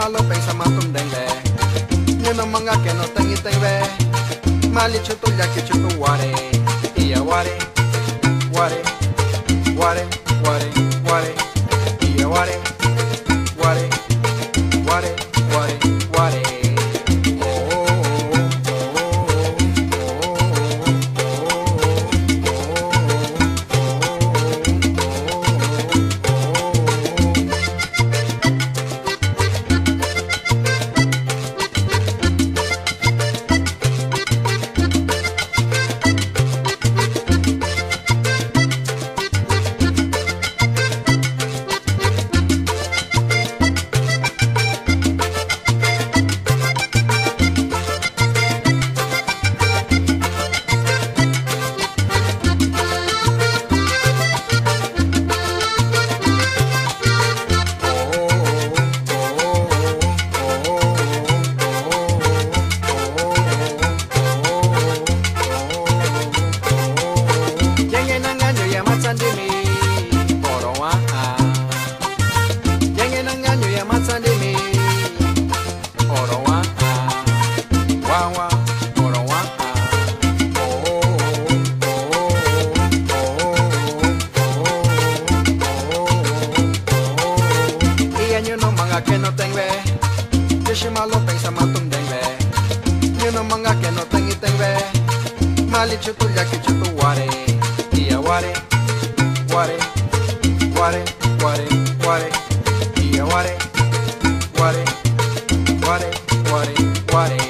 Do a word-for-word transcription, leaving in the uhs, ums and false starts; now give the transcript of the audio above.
malo pensa matum dengue. Nino manga que no tengi tengue. Mali chuto ya que chuto ware. Iya ware, ware, ware, ware, ware. Iya ware, ware, ware, ware, ware. Que no tengo, yo malo pensa matum dengue. Yo no manga que no tengo y tengo. Mali chuto ya que chuto ware. Iya ware, ware, ware, ware, ware. Iya ware, ware, ware, ware, ware.